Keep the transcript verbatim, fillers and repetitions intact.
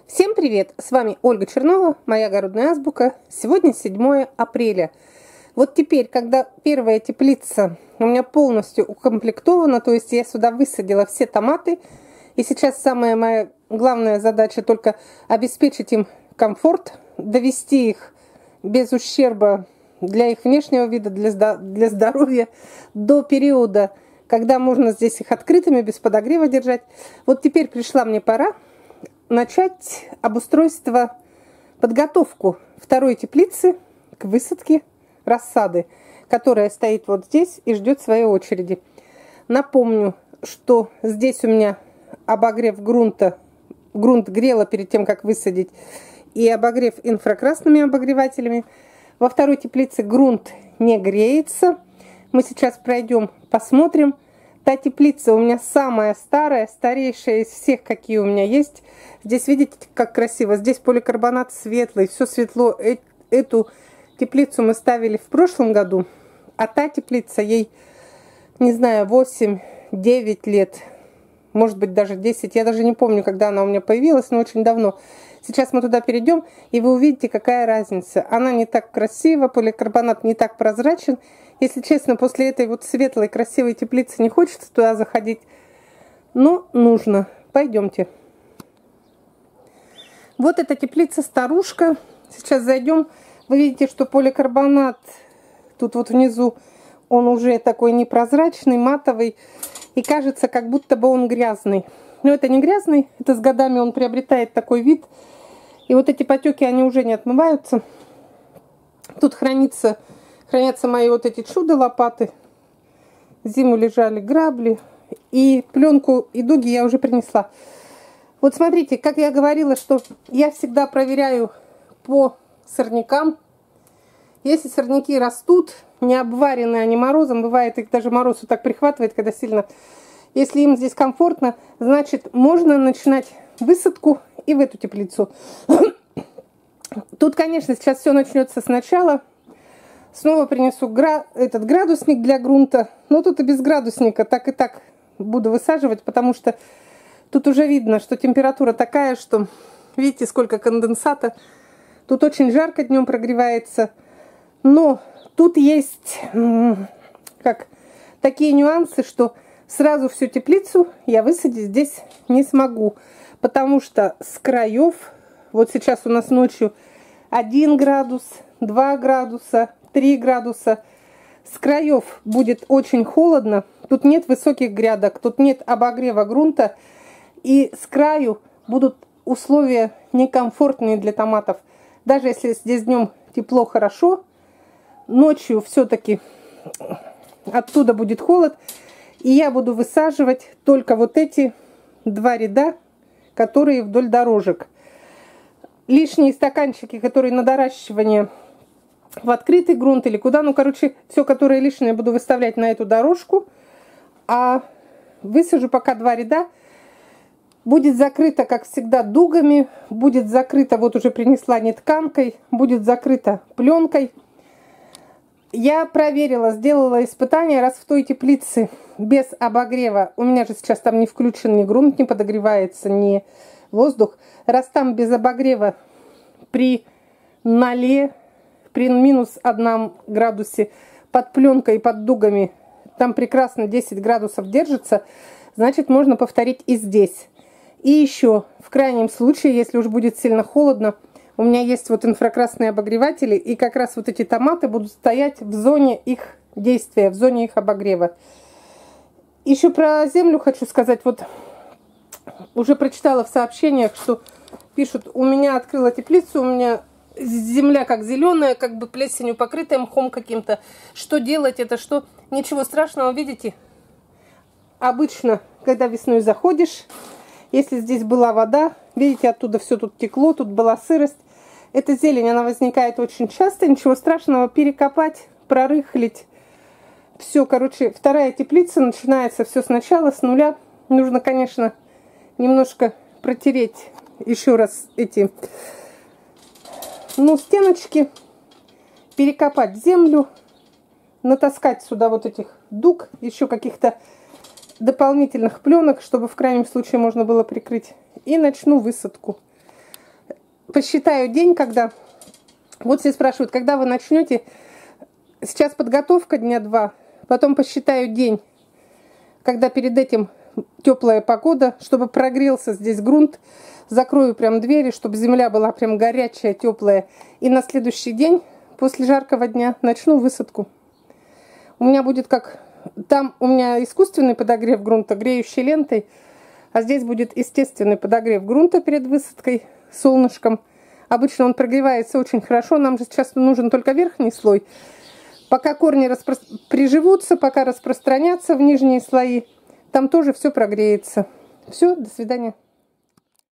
Всем привет! С вами Ольга Чернова, моя огородная азбука. Сегодня седьмое апреля. Вот теперь, когда первая теплица у меня полностью укомплектована, то есть я сюда высадила все томаты, и сейчас самая моя главная задача только обеспечить им комфорт, довести их без ущерба для их внешнего вида, для, для здоровья до периода, когда можно здесь их открытыми, без подогрева держать. Вот теперь пришла мне пора начать обустройство, подготовку второй теплицы к высадке рассады, которая стоит вот здесь и ждет своей очереди. Напомню, что здесь у меня обогрев грунта, грунт грела перед тем, как высадить, и обогрев инфракрасными обогревателями. Во второй теплице грунт не греется. Мы сейчас пройдем, посмотрим. Та теплица у меня самая старая, старейшая из всех, какие у меня есть. Здесь видите, как красиво. Здесь поликарбонат светлый, все светло. Эту теплицу мы ставили в прошлом году, а та теплица, ей, не знаю, восемь-девять лет, может быть даже десять. Я даже не помню, когда она у меня появилась, но очень давно. Сейчас мы туда перейдем, и вы увидите, какая разница. Она не так красива, поликарбонат не так прозрачен. Если честно, после этой вот светлой, красивой теплицы не хочется туда заходить, но нужно. Пойдемте. Вот эта теплица-старушка. Сейчас зайдем. Вы видите, что поликарбонат тут вот внизу, он уже такой непрозрачный, матовый. И кажется, как будто бы он грязный. Но это не грязный, это с годами он приобретает такой вид. И вот эти потеки, они уже не отмываются. Тут хранится... Хранятся мои вот эти чудо-лопаты. Зиму лежали грабли. И пленку и дуги я уже принесла. Вот смотрите, как я говорила, что я всегда проверяю по сорнякам. Если сорняки растут, не обваренные они морозом, бывает, их даже мороз вот так прихватывает, когда сильно. Если им здесь комфортно, значит, можно начинать высадку и в эту теплицу. Тут, конечно, сейчас все начнется сначала. Снова принесу гра... этот градусник для грунта. Но тут и без градусника так и так буду высаживать, потому что тут уже видно, что температура такая, что... Видите, сколько конденсата. Тут очень жарко днем прогревается. Но тут есть как такие нюансы, что сразу всю теплицу я высадить здесь не смогу. Потому что с краев, вот сейчас у нас ночью один градус, два градуса... три градуса. С краев будет очень холодно. Тут нет высоких грядок, тут нет обогрева грунта. И с краю будут условия некомфортные для томатов. Даже если здесь днем тепло, хорошо, ночью все-таки оттуда будет холод. И я буду высаживать только вот эти два ряда, которые вдоль дорожек. Лишние стаканчики, которые на доращивание в открытый грунт или куда, ну, короче, все, которое лишнее, буду выставлять на эту дорожку, а высажу пока два ряда. Будет закрыто, как всегда, дугами, будет закрыто, вот уже принесла нетканкой, будет закрыто пленкой. Я проверила, сделала испытание, раз в той теплице без обогрева, у меня же сейчас там не включен ни грунт, не подогревается, ни воздух, раз там без обогрева при ноле, при минус одном градусе под пленкой и под дугами там прекрасно десять градусов держится, значит, можно повторить и здесь. И еще, в крайнем случае, если уж будет сильно холодно, у меня есть вот инфракрасные обогреватели, и как раз вот эти томаты будут стоять в зоне их действия, в зоне их обогрева. Еще про землю хочу сказать. Вот уже прочитала в сообщениях, что пишут, у меня открыла теплицу, у меня... земля как зеленая, как бы плесенью покрытая, мхом каким-то. Что делать? Это что? Ничего страшного, видите? Обычно, когда весной заходишь, если здесь была вода, видите, оттуда все тут текло, тут была сырость. Эта зелень, она возникает очень часто. Ничего страшного, перекопать, прорыхлить. Все, короче, вторая теплица, начинается все сначала, с нуля. Нужно, конечно, немножко протереть еще раз эти... Ну, стеночки, перекопать землю, натаскать сюда вот этих дуг, еще каких-то дополнительных пленок, чтобы в крайнем случае можно было прикрыть. И начну высадку. посчитаю день, когда... Вот все спрашивают, когда вы начнете. Сейчас подготовка дня два. Потом посчитаю день, когда перед этим теплая погода, чтобы прогрелся здесь грунт. Закрою прям двери, чтобы земля была прям горячая, теплая. И на следующий день, после жаркого дня, начну высадку. У меня будет как... Там у меня искусственный подогрев грунта, греющей лентой. А здесь будет естественный подогрев грунта перед высадкой солнышком. Обычно он прогревается очень хорошо. Нам же сейчас нужен только верхний слой. Пока корни распро... приживутся, пока распространятся в нижние слои, там тоже все прогреется. Все, до свидания.